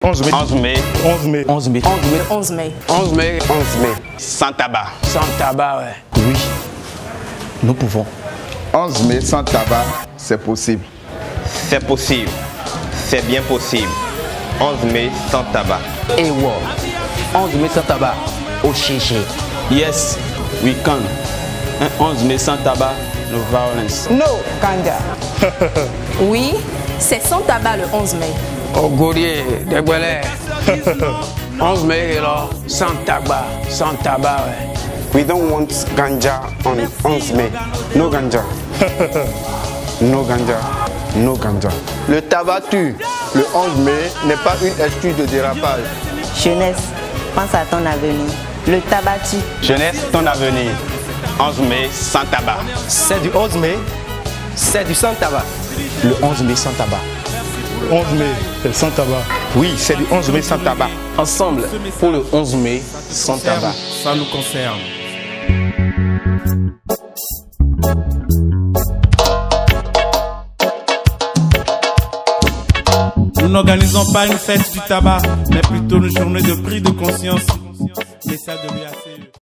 11 mai. 11 mai. 11 mai. 11 mai. 11 mai. 11 mai. 11 mai. Sans tabac. Sans tabac, ouais. Oui, nous pouvons. 11 mai sans tabac, c'est possible. C'est possible. C'est bien possible. 11 mai sans tabac. Et wow. 11 mai sans tabac. Au chiché. Yes, we can. 11 mai sans tabac, no violence. No ganja. Oui, c'est sans tabac le 11 mai. Au Gourier, des Guélés. 11 mai, alors, sans tabac, ouais. We don't want ganja on 11 mai. No ganja. No ganja. No ganja. Le tabac tue. Le 11 mai n'est pas une excuse de dérapage. Jeunesse, pense à ton avenir. Le tabac tue. Jeunesse, ton avenir. 11 mai sans tabac. C'est du 11 mai. C'est du sans tabac. Le 11 mai sans tabac. 11 mai, c'est sans tabac. Oui, c'est du 11 mai sans tabac. Ensemble, pour le 11 mai sans tabac. Ça nous concerne. Nous n'organisons pas une fête du tabac, mais plutôt une journée de prise de conscience. Mais ça devient assez...